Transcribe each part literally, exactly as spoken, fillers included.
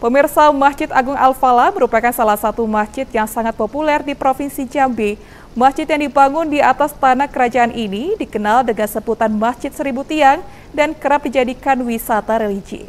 Pemirsa, Masjid Agung Al-Falah merupakan salah satu masjid yang sangat populer di Provinsi Jambi. Masjid yang dibangun di atas tanah kerajaan ini dikenal dengan sebutan Masjid Seribu Tiang dan kerap dijadikan wisata religi.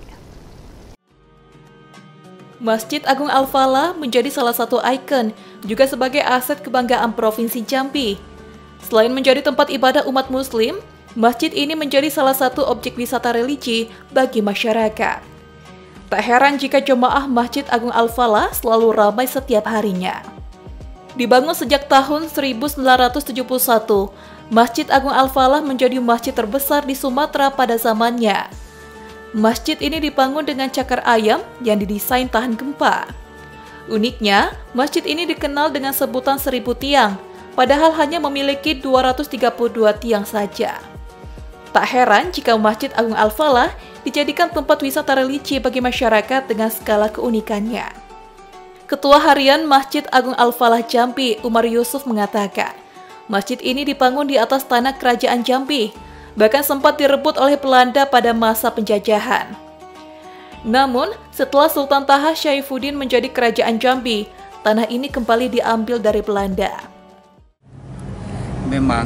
Masjid Agung Al-Falah menjadi salah satu ikon, juga sebagai aset kebanggaan Provinsi Jambi. Selain menjadi tempat ibadah umat Muslim, masjid ini menjadi salah satu objek wisata religi bagi masyarakat. Tak heran jika jemaah Masjid Agung Al-Falah selalu ramai setiap harinya. Dibangun sejak tahun seribu sembilan ratus tujuh puluh satu, Masjid Agung Al-Falah menjadi masjid terbesar di Sumatera pada zamannya. Masjid ini dibangun dengan cakar ayam yang didesain tahan gempa. Uniknya, masjid ini dikenal dengan sebutan seribu tiang, padahal hanya memiliki dua ratus tiga puluh dua tiang saja. Tak heran jika Masjid Agung Al-Falah dijadikan tempat wisata religi bagi masyarakat dengan skala keunikannya. Ketua Harian Masjid Agung Al-Falah Jambi, Umar Yusuf mengatakan, masjid ini dibangun di atas tanah kerajaan Jambi, bahkan sempat direbut oleh Belanda pada masa penjajahan. Namun, setelah Sultan Taha Syaifuddin menjadi kerajaan Jambi, tanah ini kembali diambil dari Belanda. Memang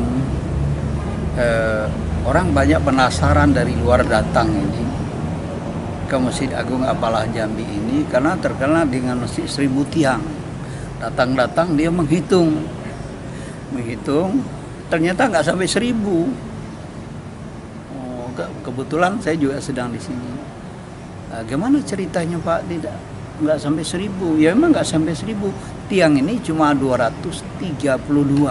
eh, orang banyak penasaran dari luar datang ini ke Masjid Agung Al-Falah Jambi ini karena terkenal dengan Masjid Seribu Tiang. Datang-datang dia menghitung, menghitung ternyata nggak sampai seribu. Oh, ke kebetulan saya juga sedang di sini. Nah, gimana ceritanya Pak? Tidak nggak sampai seribu. Ya memang nggak sampai seribu. Tiang ini cuma dua ratus tiga puluh dua.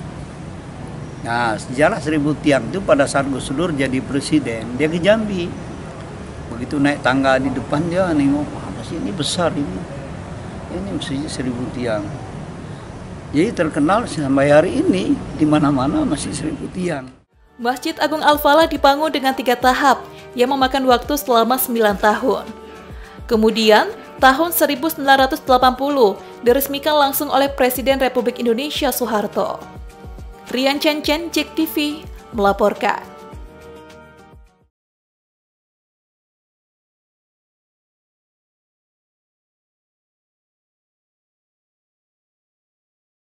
Nah, sejarah seribu tiang itu pada saat Gus Dur jadi presiden, dia ke Jambi. Begitu naik tangga di depan dia nengok, wah masjid ini besar ini. Ini masjid seribu tiang. Jadi terkenal sampai hari ini di mana-mana masjid seribu tiang. Masjid Agung Al-Falah dibangun dengan tiga tahap yang memakan waktu selama sembilan tahun. Kemudian, tahun seribu sembilan ratus delapan puluh diresmikan langsung oleh Presiden Republik Indonesia Soeharto. Rian Chen Chen, J E K T V, melaporkan.